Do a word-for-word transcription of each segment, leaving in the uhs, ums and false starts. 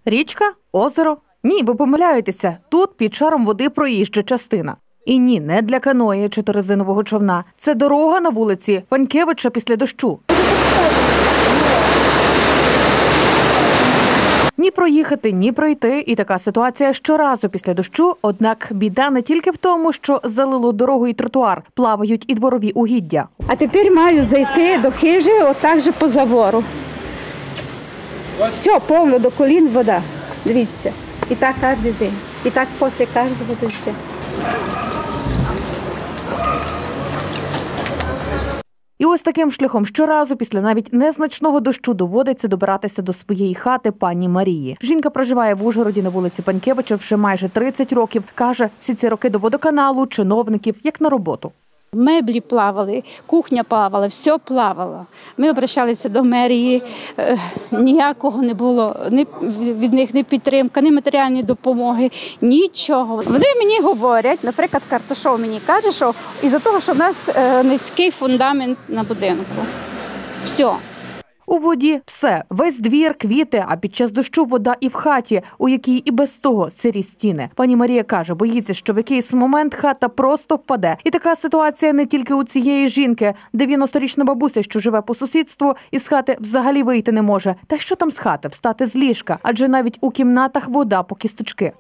Річка? Озеро? Ні, ви помиляєтеся. Тут під шаром води проїжджа частина. І ні, не для каної чи резинового човна. Це дорога на вулиці Панькевича після дощу. Ні проїхати, ні пройти. І така ситуація щоразу після дощу. Однак біда не тільки в тому, що залило дорогу і тротуар, плавають і дворові угіддя. А тепер маю зайти до хижі отак же по забору. Все, повно до колін вода. Дивіться. І так кожен день. І так після кожного дощу. І ось таким шляхом щоразу після навіть незначного дощу доводиться добиратися до своєї хати пані Марії. Жінка проживає в Ужгороді на вулиці Панькевича вже майже тридцять років. Каже, всі ці роки до водоканалу, чиновників, як на роботу. Меблі плавали, кухня плавала, все плавало. Ми обращалися до мерії, ніякого не було, ні від них ні підтримки, ні матеріальної допомоги, нічого. Вони мені говорять, наприклад, Карташов мені каже, що із-за того, що в нас низький фундамент на будинку. Все. У воді все. Весь двір, квіти, а під час дощу вода і в хаті, у якій і без того сирі стіни. Пані Марія каже, боїться, що в якийсь момент хата просто впаде. І така ситуація не тільки у цієї жінки. дев'яносторічна бабуся, що живе по сусідству, із хати взагалі вийти не може. Та що там з хати? Встати з ліжка. Адже навіть у кімнатах вода по кісточки.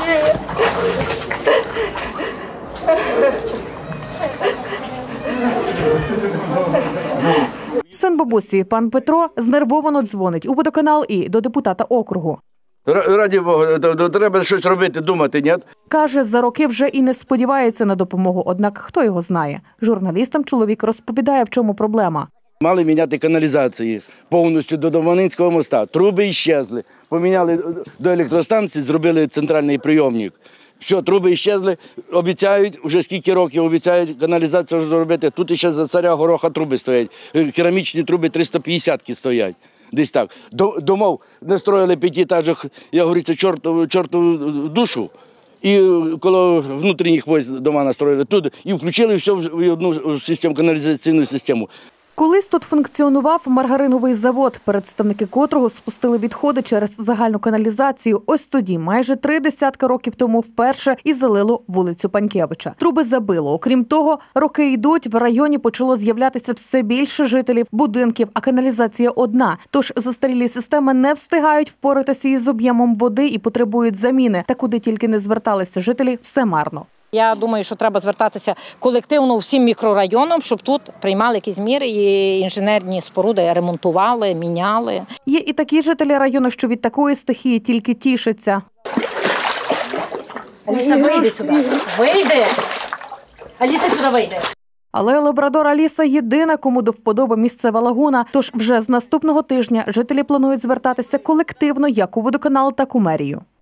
Син бабусі, пан Петро, знервовано дзвонить у водоканал і до депутата округу. Раді Бога, треба щось робити, думати, ні? Каже, за роки вже і не сподівається на допомогу, однак хто його знає. Журналістам чоловік розповідає, в чому проблема. Мали міняти каналізації повністю до Доманинського моста. Труби іщезли. Поміняли до електростанції, зробили центральний прийомник. Все, труби іщезли, обіцяють, вже скільки років обіцяють каналізацію зробити. Тут ще за царя Гороха труби стоять. Керамічні труби триста п'ятдесятки стоять. Десь так. Домов настроїли п'ятиэтажок, я говорю, це чортову, чортову душу. І коло внутрішніх військ дома настроїли тут і включили все в одну систему, каналізаційну систему. Колись тут функціонував маргариновий завод, представники котрого спустили відходи через загальну каналізацію. Ось тоді, майже три десятка років тому, вперше і залило вулицю Панькевича. Труби забило. Окрім того, роки йдуть, в районі почало з'являтися все більше жителів, будинків, а каналізація одна. Тож застарілі системи не встигають впоратися із об'ємом води і потребують заміни. Та куди тільки не зверталися жителі, все марно. Я думаю, що треба звертатися колективно всім мікрорайонам, щоб тут приймали якісь міри і інженерні споруди ремонтували, міняли. Є і такі жителі району, що від такої стихії тільки тішаться. Аліса, вийди сюди. Вийди. Аліса, сюди вийде. Але лабрадор Аліса – єдина, кому до вподоби місцева лагуна. Тож вже з наступного тижня жителі планують звертатися колективно як у водоканал, так у мерію.